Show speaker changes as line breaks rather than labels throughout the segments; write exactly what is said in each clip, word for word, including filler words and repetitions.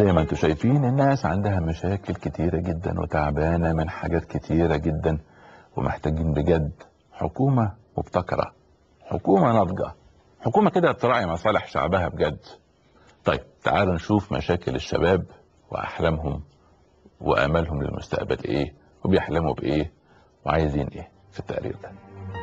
زي ما انتم شايفين الناس عندها مشاكل كتيرة جدا وتعبانة من حاجات كتيرة جدا، ومحتاجين بجد حكومة مبتكرة، حكومة ناضجة، حكومة كده تراعي مصالح شعبها بجد. طيب تعالوا نشوف مشاكل الشباب وأحلامهم وآمالهم للمستقبل ايه، وبيحلموا بايه، وعايزين ايه في التقرير ده.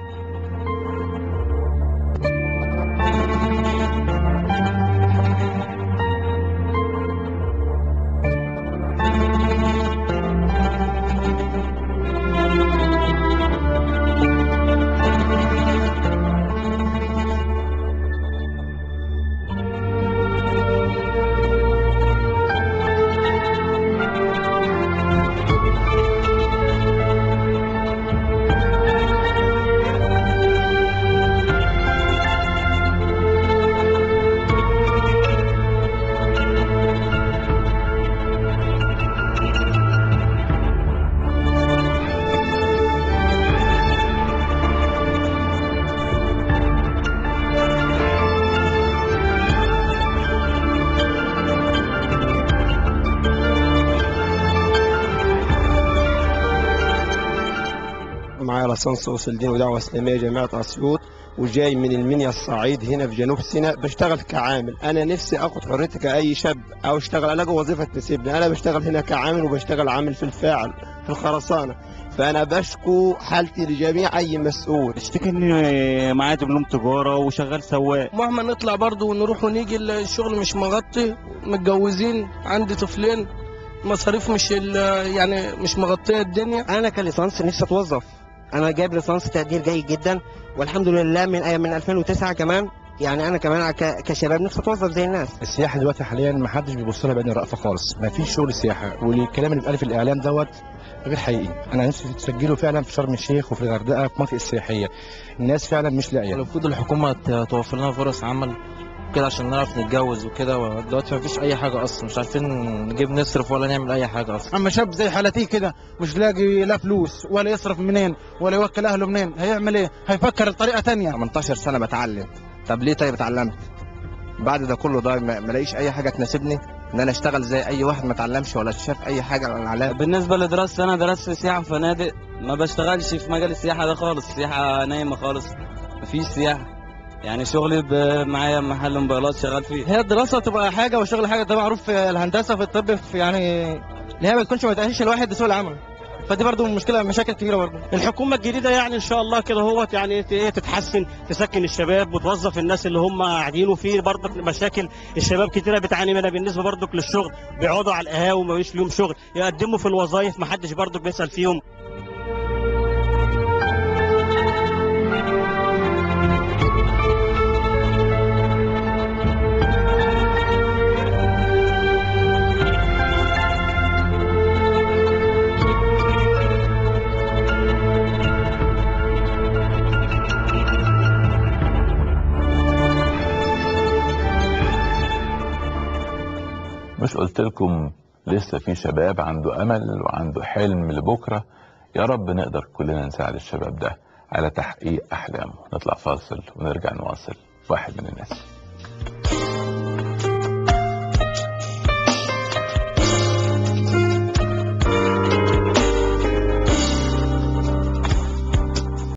معايا ليسانس أصول دين ودعوة إسلامية جامعة أسيوط، وجاي من المنيا الصعيد هنا في جنوب سيناء بشتغل كعامل. أنا نفسي آخد حريتي كأي شاب أو أشتغل ألاقي وظيفة تناسبني. أنا بشتغل هنا كعامل وبشتغل عامل في الفاعل في الخرسانة، فأنا بشكو حالتي لجميع أي مسؤول.
اشتكي إني معايا دبلوم تجارة وشغال سواق.
مهما نطلع برضه ونروح ونيجي الشغل مش مغطي، متجوزين، عندي طفلين، مصاريف مش يعني مش مغطية الدنيا.
أنا كليسانس نفسي أتوظف، انا جايب ليسانس تقدير جيد جدا والحمد لله من من ألفين وتسعة كمان. يعني انا كمان كشباب نفسي اتوظف زي الناس.
السياحه دلوقتي حاليا ما حدش بيبص لها بعين الرأفه خالص، ما فيش شغل سياحه، والكلام اللي بيتقال في الاعلام دوت غير حقيقي. انا نفسي تسجله فعلا في شرم الشيخ وفي الغردقه في المناطق السياحيه، الناس فعلا مش لاقيه.
المفروض الحكومه توفر لنا فرص عمل كده عشان نعرف نتجوز وكده. دلوقتي مفيش اي حاجه اصلا، مش عارفين نجيب نصرف ولا نعمل اي حاجه اصلا.
اما شاب زي حالتي كده مش لاقي لا فلوس ولا يصرف منين ولا يوكل اهله منين، هيعمل ايه؟ هيفكر بطريقه ثانيه.
تمنتاشر سنه بتعلم، طب ليه طيب اتعلمت؟ بعد ده كله ده ما الاقيش اي حاجه تناسبني ان انا اشتغل زي اي واحد ما اتعلمش ولا شاف اي حاجه على الاعلام.
بالنسبه لدراستي انا درست سياحه وفنادق، ما بشتغلش في مجال السياحه ده خالص، السياحه نايمه خالص، مفيش سياحه. يعني شغلي معايا محل موبايلات شغال فيه.
هي الدراسه تبقى حاجه والشغل حاجه، ده معروف في الهندسه في الطب، في يعني اللي هي ما تكونش ما تأهلش الواحد لسوق العمل، فدي برضو مشكله مشاكل كبيره برضو.
الحكومه الجديده يعني ان شاء الله كده هو يعني ايه تتحسن، تسكن الشباب وتوظف الناس اللي هم قاعدين. وفي برضو مشاكل الشباب كتيره بتعاني منها بالنسبه برضو للشغل، بيقعدوا على القهاوي وما فيش ليهم شغل، يقدموا في الوظائف ما حدش برضو بيسال فيهم.
مش قلت لكم لسه في شباب عنده امل وعنده حلم لبكره؟ يا رب نقدر كلنا نساعد الشباب ده على تحقيق احلامه. نطلع فاصل ونرجع نواصل في واحد من الناس.